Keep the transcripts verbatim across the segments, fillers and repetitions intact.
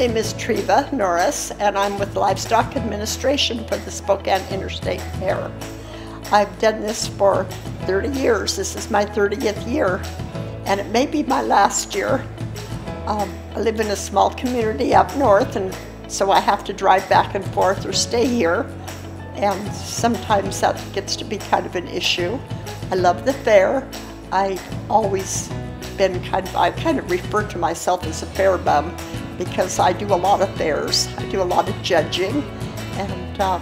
name is Treva Norris, and I'm with Livestock Administration for the Spokane Interstate Fair. I've done this for thirty years. This is my thirtieth year, and it may be my last year. Um, I live in a small community up north, and so I have to drive back and forth or stay here, and sometimes that gets to be kind of an issue. I love the fair. I always been kind of, I kind of refer to myself as a fair bum because I do a lot of fairs. I do a lot of judging, and uh,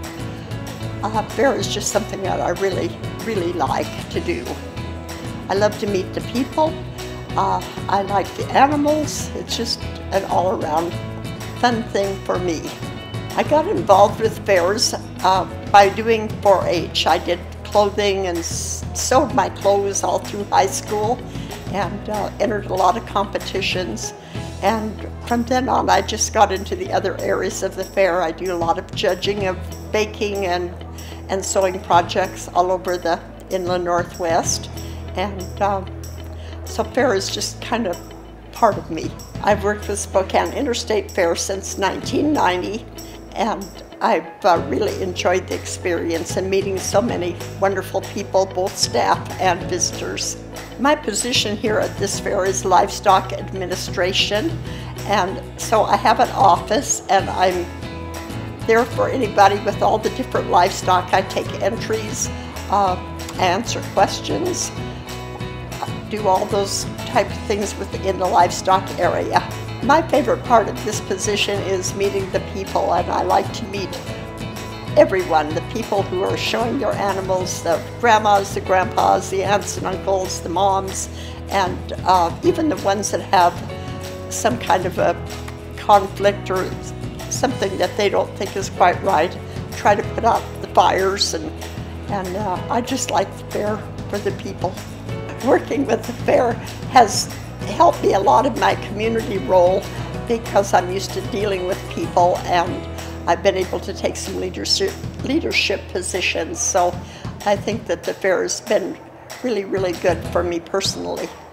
uh, fair is just something that I really, really like to do. I love to meet the people. Uh, I like the animals. It's just an all-around fun thing for me. I got involved with fairs uh, by doing four H. I did clothing and sewed my clothes all through high school, and uh, entered a lot of competitions. And from then on, I just got into the other areas of the fair. I do a lot of judging of baking and, and sewing projects all over the inland Northwest. And uh, so fair is just kind of part of me. I've worked with Spokane Interstate Fair since nineteen ninety, and I've uh, really enjoyed the experience and meeting so many wonderful people, both staff and visitors. My position here at this fair is Livestock Administration, and so I have an office, and I'm there for anybody with all the different livestock. I take entries, uh, answer questions, do all those type of things within the livestock area. My favorite part of this position is meeting the people, and I like to meet everyone, the people who are showing their animals, the grandmas, the grandpas, the aunts and uncles, the moms, and uh, even the ones that have some kind of a conflict or something that they don't think is quite right. Try to put out the fires, and, and uh, I just like the fair for the people. Working with the fair has helped me a lot in my community role because I'm used to dealing with people, and I've been able to take some leadership leadership positions. So I think that the fair has been really, really good for me personally.